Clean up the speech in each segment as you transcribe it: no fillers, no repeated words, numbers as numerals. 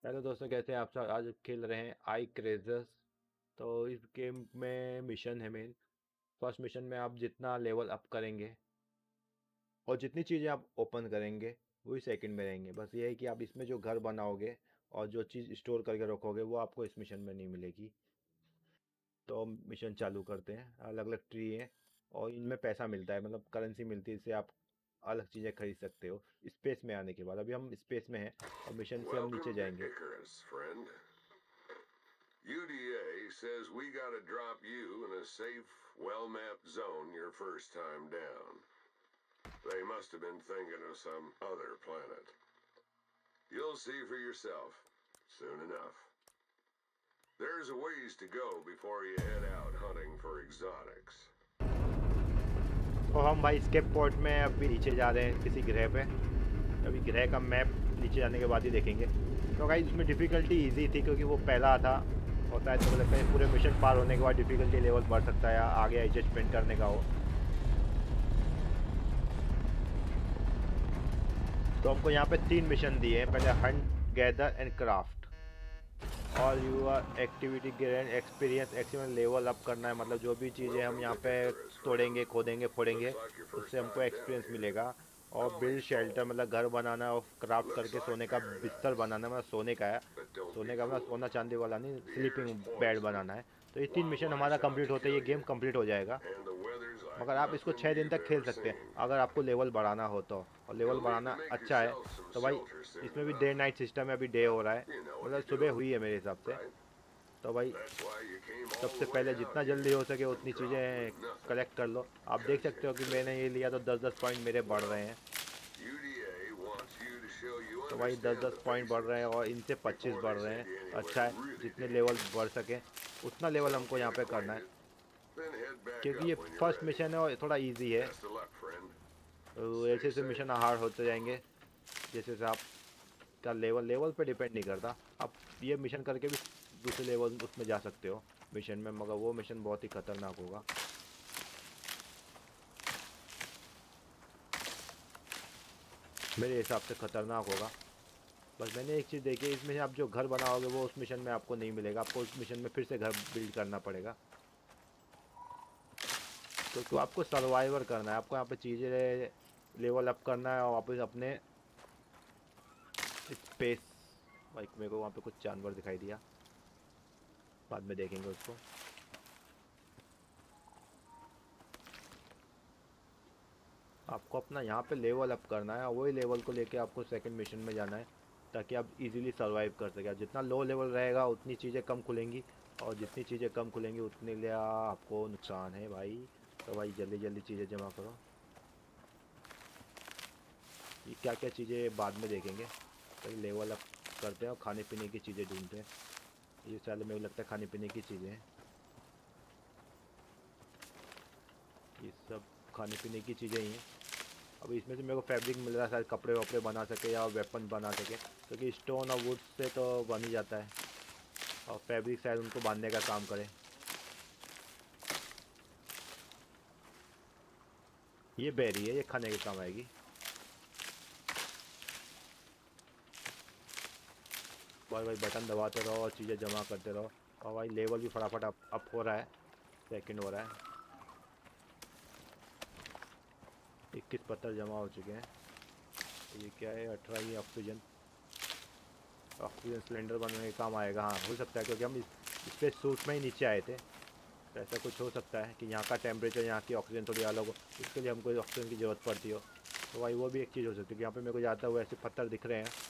Hello दोस्तों, कैसे हैं आप सब। आज खेल रहे हैं आई क्रेजर्स। तो इस गेम में मिशन है मेन। फर्स्ट मिशन में आप जितना लेवल अप करेंगे और जितनी चीज़ें आप ओपन करेंगे वही सेकंड में रहेंगे। बस ये है कि आप इसमें जो घर बनाओगे और जो चीज़ स्टोर करके रखोगे वो आपको इस मिशन में नहीं मिलेगी। तो मिशन चालू करते हैं। अलग अलग ट्री हैं और इनमें पैसा मिलता है, मतलब करेंसी मिलती है, इससे आप अलग चीज़ें खरीद सकते हो स्पेस में आने के बाद। अभी हम स्पेस में हैं और मिशन से हम नीचे Welcome to जाएंगे। Icarus, friend. UDA says we gotta drop you in a safe, well-mapped zone your first time down. They must have been thinking of some other planet. You'll see for yourself, soon enough. There's a ways to go before you head out hunting for exotics. तो हम भाई escape port में अभी नीचे जा रहे हैं किसी ग्रह पे। अभी ग्रह का मैप नीचे जाने के बाद ही देखेंगे। तो गाइस उसमें डिफ़िकल्टी इजी थी क्योंकि वो पहला था। होता है तो लगता है पूरे मिशन पार होने के बाद डिफ़िकल्टी लेवल बढ़ सकता है या आगे एडजस्टमेंट करने का हो। तो हमको यहाँ पे 3 मिशन दिए हैं। पहले हंट, गैदर एंड क्राफ्ट। और your activity gain experience experience level up करना है, मतलब जो भी चीज़ें हम Welcome यहाँ to पे Icarus, friend. तोड़ेंगे, खोदेंगे, फोड़ेंगे, Looks like your उससे first हमको time एक्सपीरियंस down. मिलेगा। और Call me build shelter Soul. मतलब घर बनाना और क्राफ्ट Looks करके like सोने का बिस्तर paradise. बनाना, मतलब सोने का है। But don't be सोने का मतलब सोना fooled. चांदी वाला नहीं, The sleeping air's bed poisoned. बनाना है। तो ये 3 मिशन हमारा Wildlife's out कंप्लीट to होते ही ये kill गेम you. कंप्लीट हो जाएगा। And the weather's like मगर आप इसको nothing 6 दिन you've तक खेल ever सकते हैं seen. अगर आपको लेवल बढ़ाना हो तो। और लेवल You'll need to बढ़ाना make अच्छा है। yourself some तो भाई shelter soon इसमें भी डे enough. नाइट सिस्टम है। अभी डे But हो रहा है, you know what मतलब you're सुबह doing, हुई है मेरे हिसाब से। right? तो भाई That's why you came all सबसे the way पहले out जितना जल्दी here हो सके and उतनी dropped चीज़ें with nothing. कलेक्ट कर लो। आप देख 'Cause you सकते हो कि मैंने quit. ये लिया तो 10-10 पॉइंट मेरे बढ़ रहे Well, हैं। UDA wants you to show you तो भाई understand 10-10 the पॉइंट बढ़ रहे हैं basics और इनसे 25 before बढ़ they रहे send हैं। you तो anywhere अच्छा है, really जितने लेवल बढ़ dangerous. सके उतना लेवल So हमको यहाँ get पे करना है। acquainted, then head back क्योंकि ये up when you're first ready. मिशन है और थोड़ा इजी है। Best of luck, friend. तो Stay ऐसे ऐसे safe. मिशन हार्ड होते जाएंगे जैसे जैसे आप का लेवल लेवल पे डिपेंड नहीं करता। आप ये मिशन करके भी दूसरे लेवल उसमें जा सकते हो मिशन में, मगर वो मिशन बहुत ही खतरनाक होगा मेरे हिसाब से। खतरनाक होगा। बस मैंने एक चीज़ देखी है, इसमें आप जो घर बनाओगे वो उस मिशन में आपको नहीं मिलेगा। आपको उस मिशन में फिर से घर बिल्ड करना पड़ेगा क्योंकि आपको सर्वाइवर करना है। आपको यहाँ पे चीज़ें लेवल अप करना है और वापस अपने स्पेस। भाई मेरे को वहाँ पे कुछ जानवर दिखाई दिया, बाद में देखेंगे उसको। आपको अपना यहाँ पे लेवल अप करना है और वही लेवल को लेके आपको सेकंड मिशन में जाना है ताकि आप इजीली सरवाइव कर सकें। जितना लो लेवल रहेगा उतनी चीज़ें कम खुलेंगी और जितनी चीज़ें कम खुलेंगी उतने लिए आपको नुकसान है भाई। तो भाई जल्दी जल्दी चीज़ें जमा करो। ये क्या क्या चीज़ें बाद में देखेंगे, पहले लेवल अप करते हैं और खाने पीने की चीज़ें ढूंढते हैं। ये साले मेरे को लगता है खाने पीने की चीज़ें हैं। ये सब खाने पीने की चीज़ें ही हैं। अब इसमें से मेरे को फैब्रिक मिल रहा है, शायद कपड़े वपड़े बना सके या वेपन बना सके, क्योंकि स्टोन और वुड से तो बन ही जाता है। और फैब्रिक शायद उनको बांधने का काम करे। ये बेरी है, ये खाने के काम आएगी। भाई भाई बटन दबाते रहो और चीज़ें जमा करते रहो। और भाई लेवल भी फटाफट अप हो रहा है, सेकंड हो रहा है। 21 पत्थर जमा हो चुके हैं। ये क्या है, 18 ही ऑक्सीजन। ऑक्सीजन सिलेंडर बनने के काम आएगा। हाँ हो सकता है क्योंकि हम इस पे सूट में ही नीचे आए थे। तो ऐसा कुछ हो सकता है कि यहाँ का टेम्परेचर, यहाँ की ऑक्सीजन थोड़ी अलग हो, इसके लिए हमको ऑक्सीजन की ज़रूरत पड़ती हो। तो भाई वो भी एक चीज़ हो सकती है कि यहाँ पे मेरे को जाता हुआ ऐसे पत्थर दिख रहे हैं।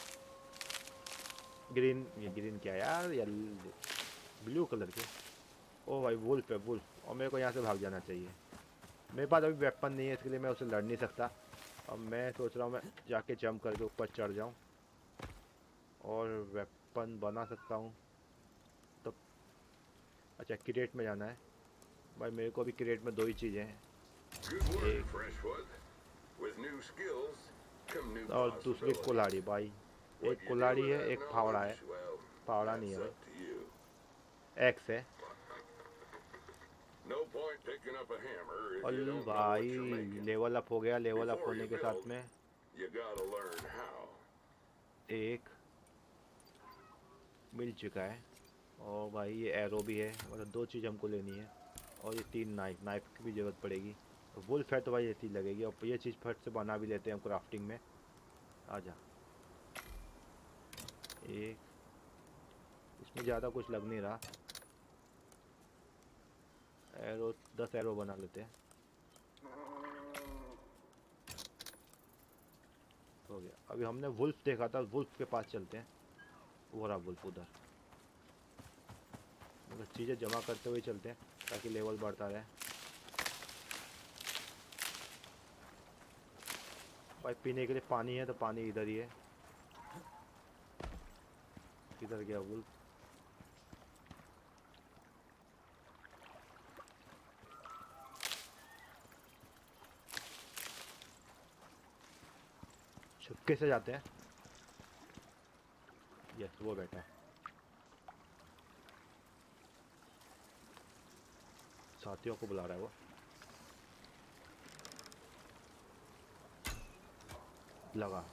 ग्रीन, ये ग्रीन क्या है यार, या ब्लू कलर के। ओ भाई वुल्फ है, वुल्फ। और मेरे को यहाँ से भाग जाना चाहिए। मेरे पास अभी वेपन नहीं है, इसके लिए मैं उसे लड़ नहीं सकता। अब मैं सोच रहा हूँ मैं जाके जंप करके ऊपर चढ़ जाऊँ और वेपन बना सकता हूँ। तो अच्छा क्रेट में जाना है। भाई मेरे को अभी क्रेट में दो ही चीज़ें हैं, Good work, एक Freshwood. With new skills come new और दूसरी कुल्हाड़ी। possibilities. भाई What एक you do कुल्हाड़ी with है, that एक फावड़ा है। knowledge, well, फावड़ा नहीं है that's भाई, up to you. एक्स है। No point picking up a hammer if और you don't know what you're भाई making. लेवल अप हो गया। लेवल अप Before होने you के साथ build, में you gotta learn how. एक मिल चुका है। और भाई ये एरो भी है, मतलब 2 चीज़ हमको लेनी है। और ये 3 नाइफ की भी ज़रूरत पड़ेगी। वुल्फ है तो भाई ये चीज़ लगेगी, और ये चीज़ फट से बना भी लेते हैं हम क्राफ्टिंग में। आजा। एक, इसमें ज़्यादा कुछ लग नहीं रहा। एरो 10 एरो बना लेते हैं। हो गया। अभी हमने वुल्फ देखा था, वुल्फ के पास चलते हैं। वो रहा वुल्फ उधर। मतलब चीज़ें जमा करते हुए चलते हैं ताकि लेवल बढ़ता रहे। भाई पीने के लिए पानी है तो पानी इधर ही है। किधर गया वुल्फ? छुपके से जाते हैं। यस, वो बैठा है। साथियों को बुला रहा है वो। लगा।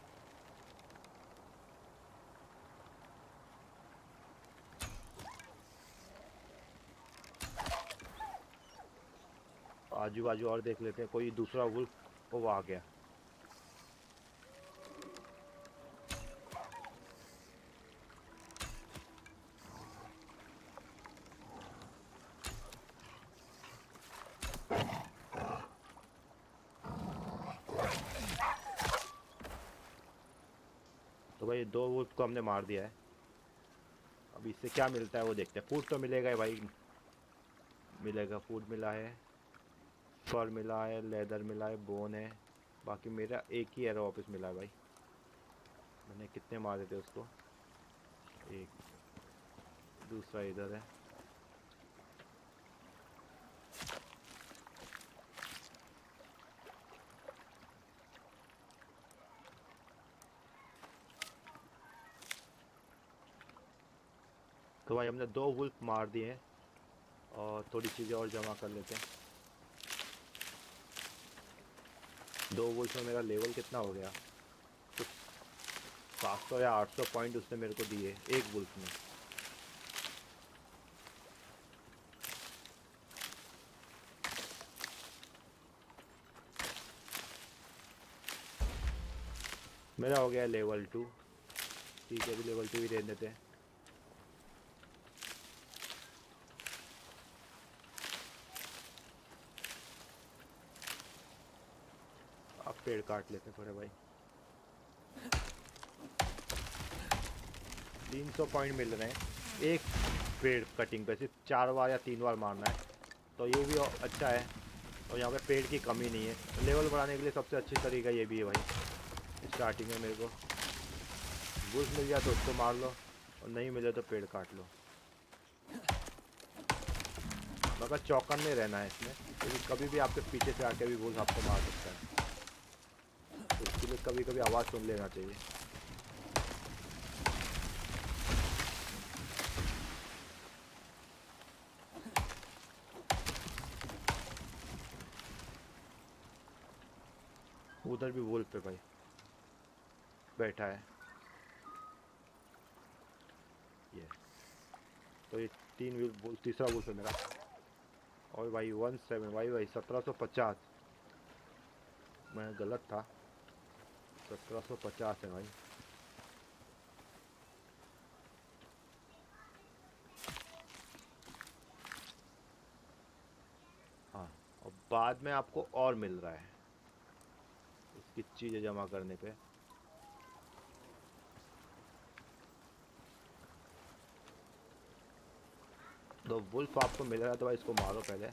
आजू बाजू और देख लेते हैं, कोई दूसरा वुल्फ। वो आ गया। तो भाई 2 वुल्फ को हमने मार दिया है। अब इससे क्या मिलता है वो देखते हैं। फूड तो मिलेगा ही भाई, मिलेगा। फूड मिला है, फर मिला है, लेदर मिला है, बोन है। बाकी मेरा एक ही एरो वापस मिला है भाई। मैंने कितने मारे थे उसको? एक, दूसरा इधर है। तो भाई हमने 2 वुल्फ मार दिए हैं, और थोड़ी चीज़ें और जमा कर लेते हैं। 2 वुल्फ में मेरा लेवल कितना हो गया? तो 700 या 800 पॉइंट उसने मेरे को दिए एक वुल्फ में। मेरा हो गया लेवल 2। ठीक है, अभी लेवल 2 ही रहने देते हैं। अब पेड़ काट लेते हैं थोड़े भाई। 300 पॉइंट मिल रहे हैं एक पेड़ कटिंग पे। सिर्फ 4 बार या 3 बार मारना है, तो ये भी अच्छा है। और यहाँ पे पेड़ की कमी नहीं है। लेवल बढ़ाने के लिए सबसे अच्छी तरीका ये भी है भाई। स्टार्टिंग में मेरे को वुल्फ मिल जाए तो उसको मार लो, और नहीं मिले तो पेड़ काट लो। मगर चौकन में रहना है इसमें, क्योंकि कभी भी आपके पीछे से आके भी वुल्फ आपको मार सकता है। तो इसके लिए कभी कभी आवाज़ सुन लेना चाहिए। उधर भी वुल्फ पे भाई बैठा है ये। तो ये 3 वुल्फ, तीसरा वुल्फ है मेरा। और भाई 17 भाई 1750। मैं गलत था, 1750 है भाई। हाँ, और बाद में आपको और मिल रहा है इसकी चीज़ें जमा करने पे। तो वुल्फ आपको मिल रहा है तो भाई इसको मारो पहले।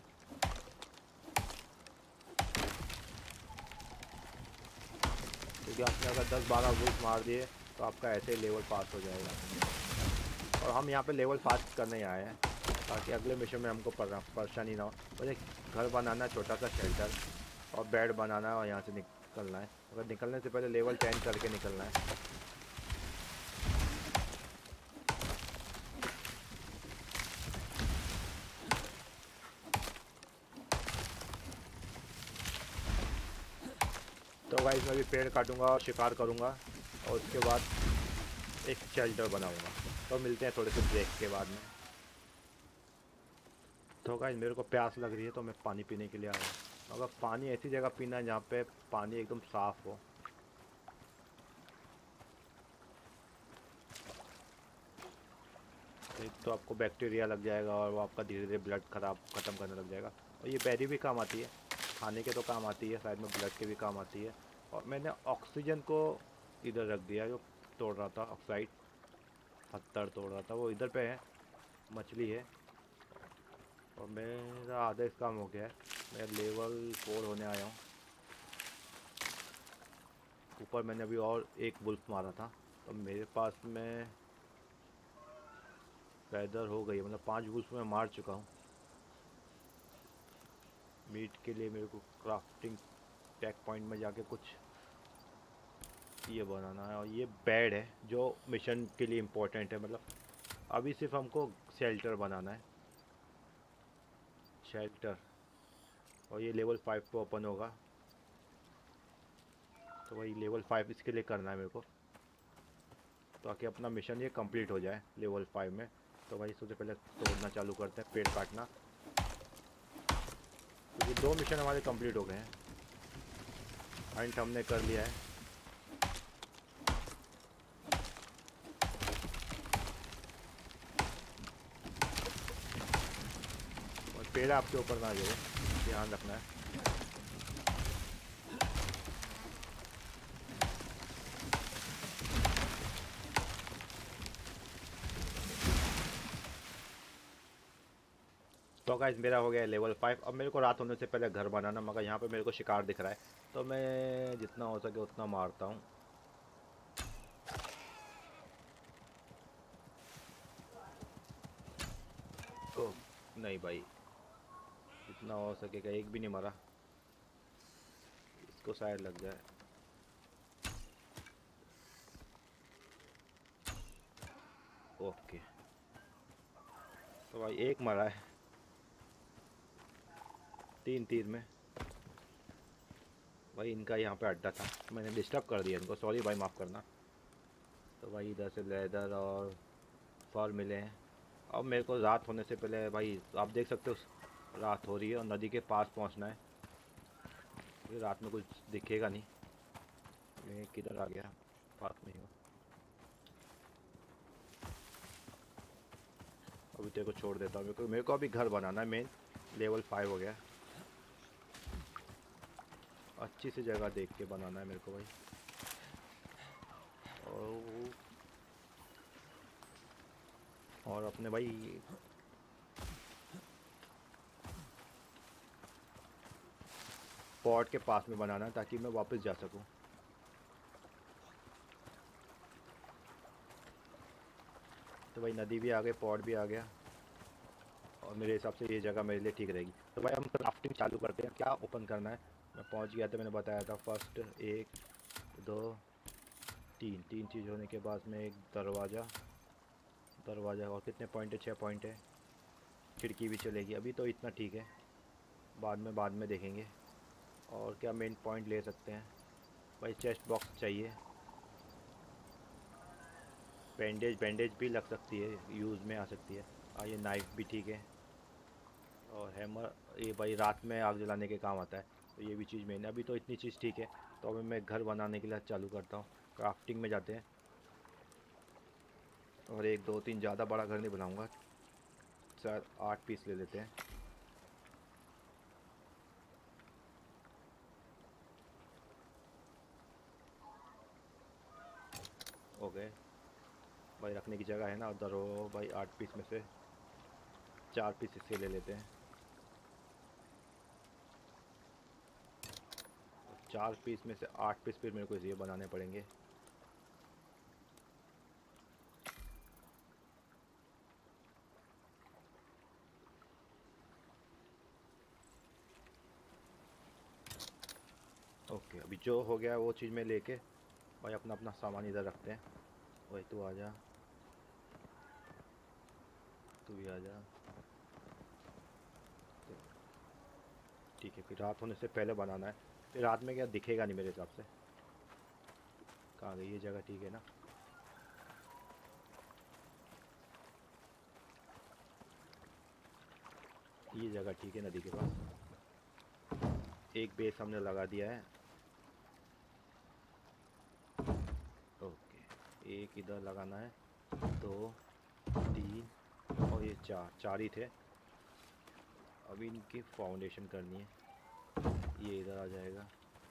क्योंकि आपने अगर 10-12 वुल्फ मार दिए तो आपका ऐसे ही लेवल पास हो जाएगा। और हम यहाँ पे लेवल पास करने आए हैं ताकि अगले मिशन में हमको परेशानी ना हो। मुझे घर बनाना है, छोटा सा शेल्टर, और बेड बनाना है, और यहाँ से निकलना है। अगर निकलने से पहले लेवल 10 करके निकलना है। तो गाइस मैं भी पेड़ काटूंगा और शिकार करूंगा, और उसके बाद एक शेल्टर बनाऊंगा। तो मिलते हैं थोड़े से ब्रेक के बाद में। तो गाइस मेरे को प्यास लग रही है तो मैं पानी पीने के लिए आया हूँ। अगर पानी ऐसी जगह पीना है जहाँ पे पानी एकदम साफ़ हो। एक तो आपको बैक्टीरिया लग जाएगा और वो आपका धीरे धीरे ब्लड ख़त्म करने लग जाएगा। और ये बेरी भी काम आती है, खाने के तो काम आती है, साइड में ब्लड के भी काम आती है। और मैंने ऑक्सीजन को इधर रख दिया, जो तोड़ रहा था ऑक्साइड, पत्थर तोड़ रहा था वो इधर पे है। मछली है और मेरा आधा इस काम हो गया है। मैं लेवल 4 होने आया हूँ। ऊपर मैंने अभी और एक वुल्फ मारा था, तो मेरे पास में फैदर हो गई, मतलब 5 वुल्फ मैं मार चुका हूँ। मीट के लिए मेरे को क्राफ्टिंग टैग पॉइंट में जाके कुछ ये बनाना है। और ये बेड है जो मिशन के लिए इम्पोर्टेंट है। मतलब अभी सिर्फ हमको शेल्टर बनाना है, शेल्टर। और ये लेवल 5 पे ओपन होगा, तो वही लेवल 5 इसके लिए करना है मेरे को, ताकि अपना मिशन ये कंप्लीट हो जाए लेवल 5 में। तो भाई सबसे पहले तोड़ना चालू करते हैं, पेड़ काटना, क्योंकि 2 मिशन हमारे कंप्लीट हो गए हैं। हंट हमने कर लिया है। और पेड़ आपके ऊपर ना गिरे, ध्यान रखना है। तो गाइस मेरा हो गया लेवल 5। अब मेरे को रात होने से पहले घर बनाना, मगर यहाँ पे मेरे को शिकार दिख रहा है, तो मैं जितना हो सके उतना मारता हूँ। ओह नहीं भाई, जितना हो सकेगा, एक भी नहीं मारा। इसको शायद लग जाए। ओके, तो भाई एक मारा है 3 तीर में। भाई इनका यहाँ पे अड्डा था, मैंने डिस्टर्ब कर दिया इनको, सॉरी भाई, माफ़ करना। तो भाई इधर से लेदर और फर मिले हैं। अब मेरे को रात होने से पहले, भाई आप देख सकते हो रात हो रही है और नदी के पास पहुँचना है। ये रात में कुछ दिखेगा नहीं। मैं किधर आ गया, पास में ही हूँ। अभी तेरे को छोड़ देता हूँ, मेरे को अभी घर बनाना है मेन। लेवल 5 हो गया। अच्छी सी जगह देख के बनाना है मेरे को भाई। और अपने भाई पॉट के पास में बनाना है, ताकि मैं वापस जा सकूं। तो भाई नदी भी आ गई, पॉट भी आ गया, और मेरे हिसाब से ये जगह मेरे लिए ठीक रहेगी। तो भाई हम क्राफ्टिंग चालू करते हैं। क्या ओपन करना है, मैं पहुंच गया था, मैंने बताया था। फर्स्ट 1 2 3 3 चीज़ होने के बाद में एक दरवाज़ा। दरवाज़ा और कितने पॉइंट है, 6 पॉइंट है। खिड़की भी चलेगी, अभी तो इतना ठीक है, बाद में देखेंगे। और क्या मेन पॉइंट ले सकते हैं भाई। चेस्ट बॉक्स चाहिए। बैंडेज, बैंडेज भी लग सकती है, यूज़ में आ सकती है। ये नाइफ भी ठीक है। और हैमर, ये भाई रात में आग जलाने के काम आता है, तो ये भी चीज़ मेन है। अभी तो इतनी चीज़ ठीक है। तो अभी मैं घर बनाने के लिए चालू करता हूँ। क्राफ्टिंग में जाते हैं। और 1 2 3, ज़्यादा बड़ा घर नहीं बनाऊँगा, शायद 8 पीस ले लेते हैं। ओके भाई, रखने की जगह है ना उधर हो भाई। 8 पीस में से 4 पीस इससे ले लेते हैं। 4 पीस में से 8 पीस फिर मेरे को ये बनाने पड़ेंगे। ओके, अभी जो हो गया वो चीज़ में लेके भाई अपना अपना सामान इधर रखते हैं। भाई तू आ जा, तू भी आ जा। तो ठीक है, फिर रात होने से पहले बनाना है। फिर रात में क्या दिखेगा नहीं मेरे हिसाब से। कहाँ गई ये जगह, ठीक है ना। ये जगह ठीक है नदी के पास। एक बेस हमने लगा दिया है। ओके, एक इधर लगाना है, 2 3 और ये चार ही थे। अभी इनकी फाउंडेशन करनी है। ये इधर आ जाएगा,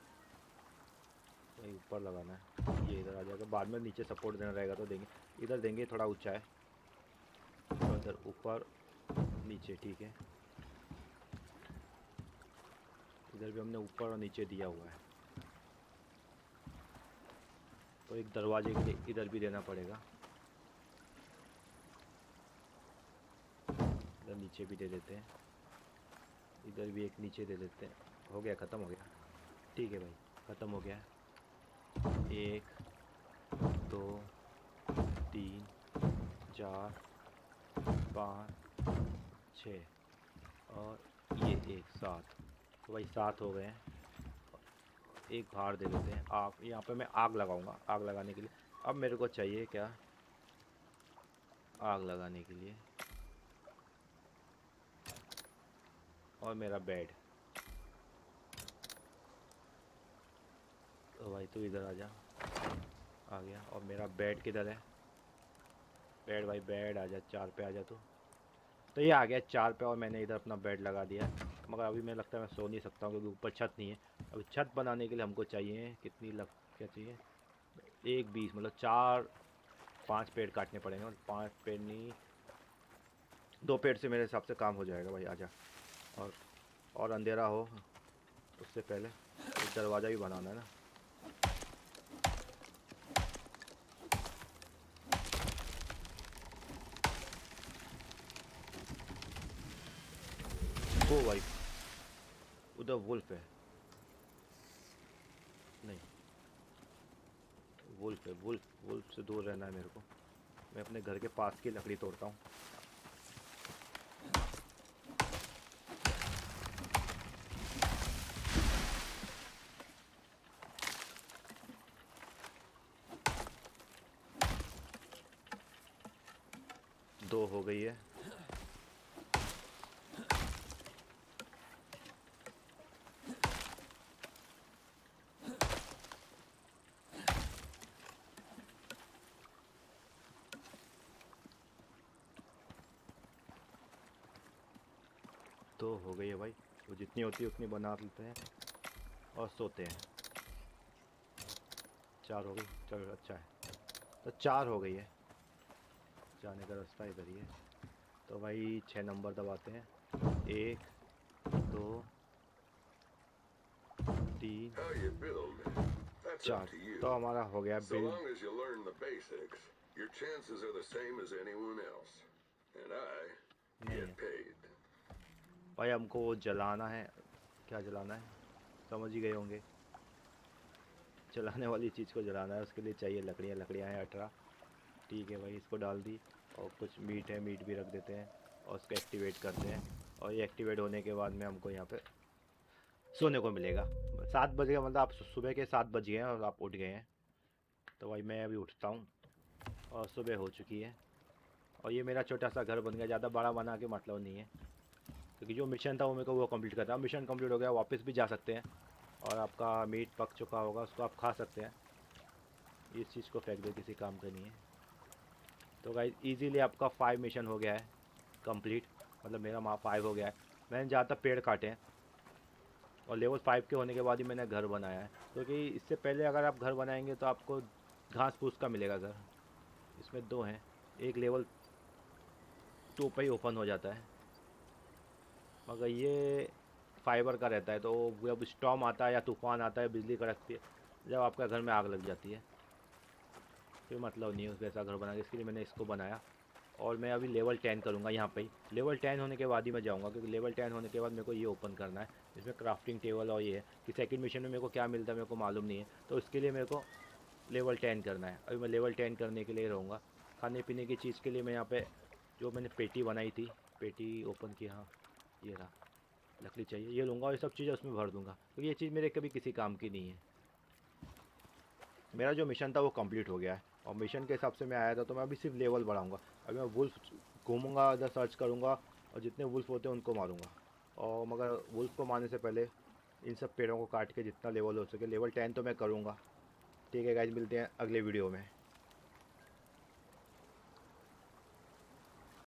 ये ऊपर लगाना है, ये इधर आ जाएगा। बाद में नीचे सपोर्ट देना रहेगा तो देंगे, इधर देंगे, थोड़ा ऊंचा है तो इधर ऊपर नीचे, ठीक है। इधर भी हमने ऊपर और नीचे दिया हुआ है, तो एक दरवाजे के लिए इधर भी देना पड़ेगा। इधर नीचे भी दे देते हैं, इधर भी एक नीचे दे देते हैं। हो गया, ख़त्म हो गया, ठीक है भाई, ख़त्म हो गया। 1 2 3 4 5 6 और ये 1 7। तो भाई 7 हो गए हैं। एक बाहर दे देते हैं आग। यहाँ पे मैं आग लगाऊंगा, आग लगाने के लिए। अब मेरे को चाहिए क्या, आग लगाने के लिए, और मेरा बेड। तो भाई तू इधर आ जा, आ गया। और मेरा बेड किधर है, बेड भाई बेड आ जा, 4 पे आ जा तू। तो ये आ गया 4 पे, और मैंने इधर अपना बेड लगा दिया है। मगर अभी मैं लगता है मैं सो नहीं सकता हूँ, क्योंकि ऊपर छत नहीं है। अभी छत बनाने के लिए हमको चाहिए कितनी क्या चाहिए, 1 20, मतलब 4 5 पेड़ काटने पड़ेंगे। और 5 पेड़ नहीं, 2 पेड़ से मेरे हिसाब से काम हो जाएगा भाई। आजा। और अंधेरा हो उससे पहले एक दरवाज़ा भी बनाना है ना। ओ भाई, उधर वुल्फ है, नहीं वुल्फ है, वुल्फ से दूर रहना है मेरे को। मैं अपने घर के पास की लकड़ी तोड़ता हूँ। दो हो गई है। दो हो गई है भाई, वो जितनी होती है उतनी बना लेते हैं और सोते हैं। 4 हो गई, चलो अच्छा है। तो 4 हो गई है, जाने का रास्ता इधर ही है। तो भाई 6 नंबर दबाते हैं, 1 2 3 How you build, that's up 4। to you. तो हमारा हो गया So build. long as you learn the basics, your chances are the same as anyone else. And I नहीं get है paid. भाई, हमको वो जलाना है। क्या जलाना है, समझ ही गए होंगे। जलाने वाली चीज़ को जलाना है, उसके लिए चाहिए लकड़ियाँ। लकड़ियाँ हैं 18, ठीक है भाई, इसको डाल दी। और कुछ मीट है, मीट भी रख देते हैं और उसको एक्टिवेट करते हैं। और ये एक्टिवेट होने के बाद में हमको यहाँ पे सोने को मिलेगा। 7 बज गए, मतलब आप सुबह के 7 बज गए हैं और आप उठ गए हैं। तो भाई मैं अभी उठता हूँ और सुबह हो चुकी है। और ये मेरा छोटा सा घर बन गया, ज़्यादा बड़ा बना के मतलब नहीं है, क्योंकि जो मिशन था वो मेरे को वो कंप्लीट करना। मिशन कंप्लीट हो गया, वापस भी जा सकते हैं। और आपका मीट पक चुका होगा, उसको आप खा सकते हैं। इस चीज़ को फेंक दो, किसी काम का नहीं है। तो गाइस इजीली आपका 5 मिशन हो गया है कंप्लीट, मतलब मेरा 5 हो गया है। मैंने ज़्यादातर पेड़ काटे हैं और लेवल 5 के होने के बाद ही मैंने घर बनाया है, क्योंकि इससे पहले अगर आप घर बनाएंगे तो आपको घास फूस का मिलेगा घर। इसमें 2 हैं, एक लेवल 2 पे ही ओपन हो जाता है, मगर ये फाइबर का रहता है। तो जब स्टॉर्म आता है या तूफान आता है, बिजली कड़कती है, जब आपका घर में आग लग जाती है, फिर मतलब नहीं है उसका ऐसा घर बना के। इसके लिए मैंने इसको बनाया। और मैं अभी लेवल 10 करूँगा यहाँ पे ही। लेवल 10 होने के बाद ही मैं जाऊँगा, क्योंकि लेवल 10 होने के बाद मेरे को ये ओपन करना है। इसमें क्राफ्टिंग टेबल और ये है कि सेकंड मिशन में मेरे को क्या मिलता है मेरे को मालूम नहीं है, तो इसके लिए मेरे को लेवल 10 करना है। अभी मैं लेवल 10 करने के लिए रहूँगा। खाने पीने की चीज़ के लिए मैं यहाँ पे जो मैंने पेटी बनाई थी, पेटी ओपन की, हाँ ये रहा, लकड़ी चाहिए, ये लूँगा और ये सब चीज़ें उसमें भर दूँगा, क्योंकि ये चीज़ मेरे कभी किसी काम की नहीं है। मेरा जो मिशन था वो कंप्लीट हो गया है, और मिशन के हिसाब से मैं आया था, तो मैं अभी सिर्फ लेवल बढ़ाऊंगा। अभी मैं वुल्फ घूमूंगा, इधर सर्च करूंगा, और जितने वुल्फ होते हैं उनको मारूंगा। और मगर वुल्फ को मारने से पहले इन सब पेड़ों को काट के जितना लेवल हो सके, लेवल 10 तो मैं करूँगा। ठीक है गाइज, मिलते हैं अगले वीडियो में।